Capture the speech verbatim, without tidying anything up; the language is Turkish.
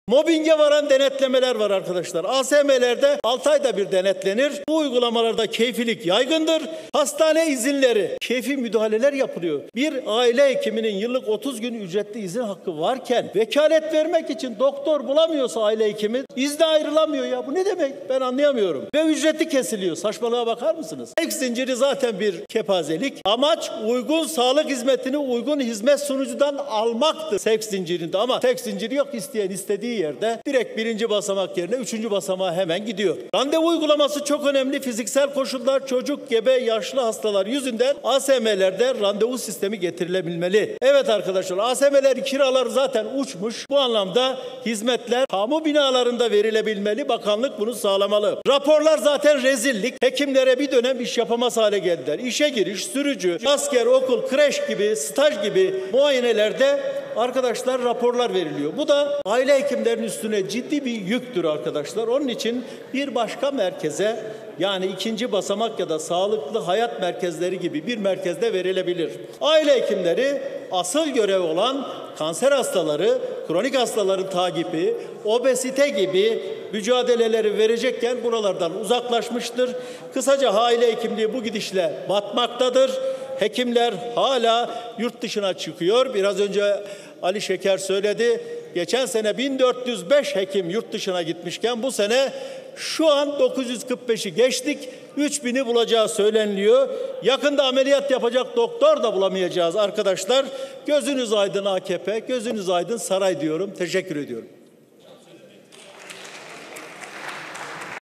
Mobbinge varan denetlemeler var arkadaşlar. A S M'lerde altı ayda bir denetlenir. Bu uygulamalarda keyfilik yaygındır. Hastane izinleri, keyfi müdahaleler yapılıyor. Bir aile hekiminin yıllık otuz gün ücretli izin hakkı varken vekalet vermek için doktor bulamıyorsa aile hekimi izne ayrılamıyor ya. Bu ne demek? Ben anlayamıyorum. Ve ücreti kesiliyor. Saçmalığa bakar mısınız? Tek zinciri zaten bir kepazelik. Amaç uygun sağlık hizmetini uygun hizmet sunucudan almaktır. Seks zincirinde ama seks zinciri yok. İsteyen istediği yerde direkt birinci basamak yerine üçüncü basamağa hemen gidiyor. Randevu uygulaması çok önemli. Fiziksel koşullar, çocuk, gebe, yaşlı hastalar yüzünden A S M'lerde randevu sistemi getirilebilmeli. Evet arkadaşlar, A S M'ler kiralar zaten uçmuş. Bu anlamda hizmetler kamu binalarında verilebilmeli. Bakanlık bunu sağlamalı. Raporlar zaten rezillik. Hekimlere bir dönem iş yapamaz hale geldiler. İşe giriş, sürücü, asker, okul, kreş gibi, staj gibi muayenelerde arkadaşlar raporlar veriliyor. Bu da aile hekimlerinin üstüne ciddi bir yüktür arkadaşlar. Onun için bir başka merkeze, yani ikinci basamak ya da sağlıklı hayat merkezleri gibi bir merkezde verilebilir. Aile hekimleri asıl görev olan kanser hastaları, kronik hastaların takibi, obezite gibi mücadeleleri verecekken buralardan uzaklaşmıştır. Kısaca aile hekimliği bu gidişle batmaktadır. Hekimler hala yurt dışına çıkıyor. Biraz önce Ali Şeker söyledi. Geçen sene bin dört yüz beş hekim yurt dışına gitmişken bu sene şu an dokuz yüz kırk beşi geçtik. üç bini bulacağı söyleniliyor. Yakında ameliyat yapacak doktor da bulamayacağız arkadaşlar. Gözünüz aydın A K P, gözünüz aydın saray diyorum. Teşekkür ediyorum.